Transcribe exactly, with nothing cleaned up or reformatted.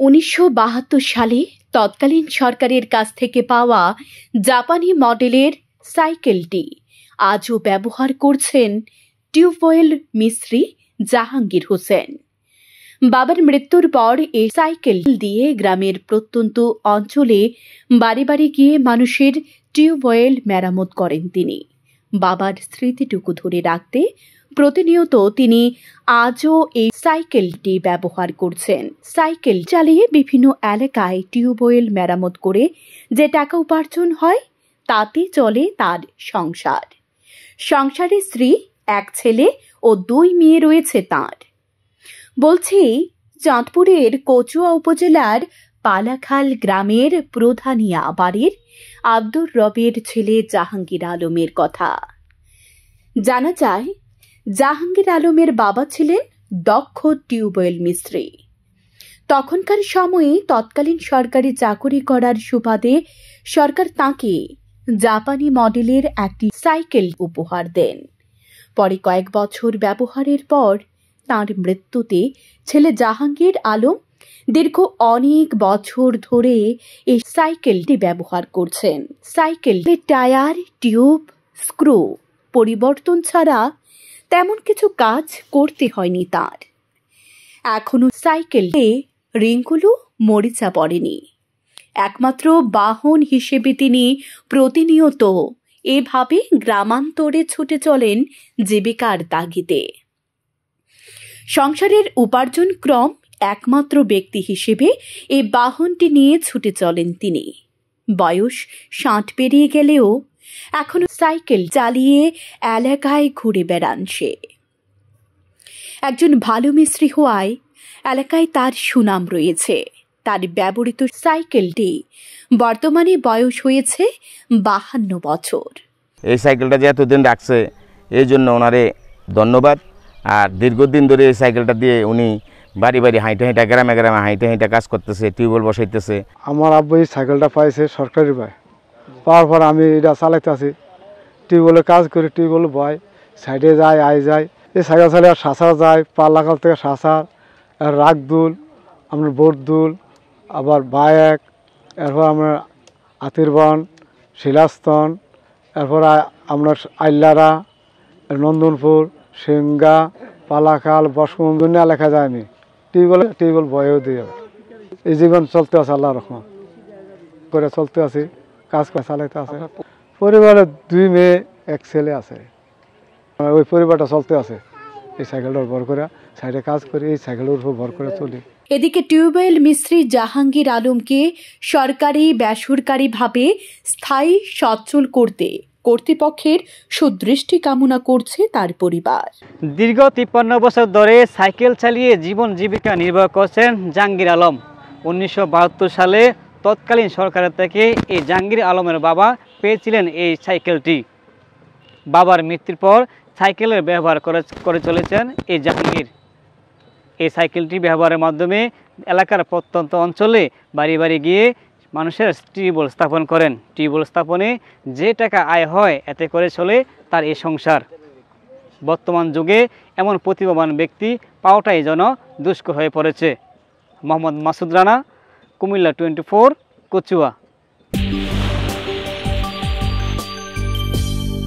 উনিশশো বাহাত্তর সালে তৎকালীন সরকারের কাছ থেকে পাওয়া জাপানি মডেলের সাইকেলটি আজও ব্যবহার করছেন টিউবওয়েল মিস্ত্রি জাহাঙ্গীর হোসেন। বাবার মৃত্যুর পর এই সাইকেল দিয়ে গ্রামের প্রত্যন্ত অঞ্চলে বাড়ি বাড়ি গিয়ে মানুষের টিউবওয়েল মেরামত করেন তিনি। বাবার স্মৃতিটুকু ধরে রাখতে প্রতিনিয়ত তিনি আজও এই সাইকেলটি ব্যবহার করছেন। সাইকেল চালিয়ে বিভিন্ন এলাকায় টিউবওয়েল মেরামত করে যে টাকা উপার্জন হয় তাতে চলে তার সংসার। সংসারে স্ত্রী, এক ছেলে ও দুই মেয়ে রয়েছে তাঁর। বলছি, চাঁদপুরের কচুয়া উপজেলার পালাখাল গ্রামের প্রধানিয়া বাড়ির আব্দুর রবের ছেলে জাহাঙ্গীর আলমের কথা। জানা যায়, জাহাঙ্গীর আলমের বাবা ছিলেন দক্ষ টিউবওয়েল মিস্ত্রি। তখনকার সময়ে তৎকালীন সরকারি চাকুরি করার সুবাদে সরকার তাঁকে জাপানি মডেলের একটি সাইকেল উপহার দেন। পরে কয়েক বছর ব্যবহারের পর তাঁর মৃত্যুতে ছেলে জাহাঙ্গীর আলম দীর্ঘ অনেক বছর ধরে এই সাইকেলটি ব্যবহার করছেন। সাইকেলের টায়ার, টিউব, স্ক্রু পরিবর্তন ছাড়া তেমন কিছু কাজ করতে হয়নি তার। এখনো সাইকেলে রিংগুলো মরিচা পড়েনি। একমাত্র বাহন হিসেবে তিনি প্রতিনিয়ত এভাবে গ্রামান্তরে ছুটে চলেন জীবিকার তাগিদে। সংসারের উপার্জন ক্রম একমাত্র ব্যক্তি হিসেবে এই বাহনটি নিয়ে ছুটে চলেন তিনি। বয়স ষাট পেরিয়ে গেলেও এখনো সাইকেল চালিয়ে এলাকায় ঘুরে বেড়ান সে। একজন ভালো মিস্ত্রি হওয়ায় এলাকায় তার সুনাম রয়েছে। তার ব্যবহৃত সাইকেলটি বর্তমানে বয়স হয়েছে বাহান্ন বছর। এই সাইকেলটা যে এতদিন রাখছে এই জন্য ওনারে ধন্যবাদ। আর দীর্ঘদিন ধরে এই সাইকেলটা দিয়ে উনি বাড়ি বাড়ি হাঁটে হাঁটা গ্রামে গ্রামে হাঁটে হাঁটে কাজ করতেছে, টিউবওয়েল বসাইতেছে। আমার আব্বু এই সাইকেলটা পাইছে সরকারি ভাই, পাওয়ার পর আমি এটা চালাইতে আছি, টিউবওয়েলে কাজ করি, টিউবওয়েল বয়, সাইডে যায় আই যায়। এই সাইকেল চালিয়ে আর শাসার যায়, পাল্লাকাল থেকে শাসার, আর রাগদুল, আপনার বোরদুল, আবার বায়েক, এরপর আমরা আতিরবন, শিলাস্তন, এরপর আপনার আইলারা, নন্দনপুর, সিংগা, পালাখাল, বসমুন এলাকা যায় আমি টিউবওয়েল টিউবওয়েল বয়েও দিয়ে এই জীবন চলতে আছে, আল্লাহ রহমান করে চলতে আছি, কাজ করে চালাইতে আছে। পরিবারে দুই মেয়ে এক ছেলে আছে, ওই পরিবারটা চলতে আছে এই সাইকেলটার ভর করে সাইডে কাজ করি, এই সাইকেলের উপর ভর করে চলি। এদিকে টিউবওয়েল মিস্ত্রি জাহাঙ্গীর আলমকে সরকারি বেসরকারিভাবে স্থায়ী সচ্ছল করতে কর্তৃপক্ষের সুদৃষ্টি কামনা করছে তার পরিবার। দীর্ঘ তিপ্পান্ন বছর ধরে সাইকেল চালিয়ে জীবন জীবিকা নির্বাহ করছেন জাহাঙ্গীর আলম। উনিশশো বাহাত্তর সালে তৎকালীন সরকারের থেকে এই জাহাঙ্গীর আলমের বাবা পেয়েছিলেন এই সাইকেলটি। বাবার মৃত্যুর পর সাইকেলের ব্যবহার করে করে চলেছেন এই জাহাঙ্গীর। এই সাইকেলটি ব্যবহারের মাধ্যমে এলাকার প্রত্যন্ত অঞ্চলে বাড়ি বাড়ি গিয়ে মানুষের টিউবওয়েল স্থাপন করেন। টিউবওয়েল স্থাপনে যে টাকা আয় হয় এতে করে চলে তার এই সংসার। বর্তমান যুগে এমন প্রতিভাবান ব্যক্তি পাওয়াটাই যেন দুষ্কর হয়ে পড়েছে। Mohammad Masud Rana, Comilla twenty four, Kachua.